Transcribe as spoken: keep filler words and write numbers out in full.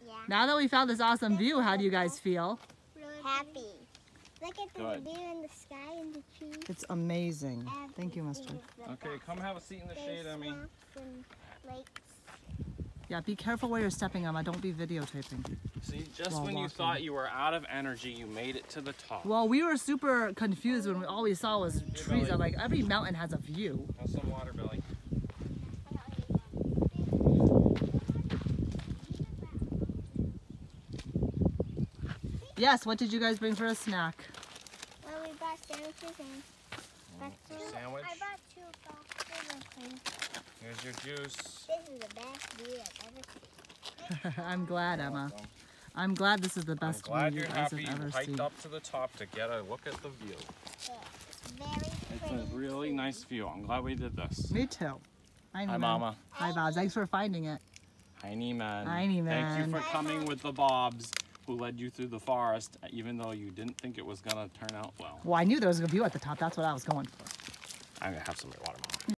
Yeah. Now that we found this awesome view, how do you guys feel? Happy. Look at the Good. view in the sky and the trees. It's amazing. Thank you, Mister Okay, come have a seat in the shade, Emmy. And lakes. Yeah, be careful where you're stepping, Emma. Don't be videotaping. See, just While when you walking. thought you were out of energy, you made it to the top. Well, we were super confused when we, all we saw was trees. Belly. I'm like, every mountain has a view. Have some water, Billy. Yes, what did you guys bring for a snack? Well, we bought sandwiches and pretzels. Sandwich. I bought two boxes of things. Here's your juice. This is the best view I've ever seen. I'm glad, Emma. Welcome. I'm glad this is the I'm best glad view you you're guys happy you have ever hiked seen. up to the top to get a look at the view. Yeah, it's very It's pretty. a really nice view. I'm glad we did this. Me too. Hi, Hi, Neiman. Mama. Hi, Bob. Thanks for finding it. Hi, man. Hi, Thank you man. for coming with the Bobs who led you through the forest, even though you didn't think it was going to turn out well. Well, I knew there was a view at the top. That's what I was going for. I'm going to have some water, Mama.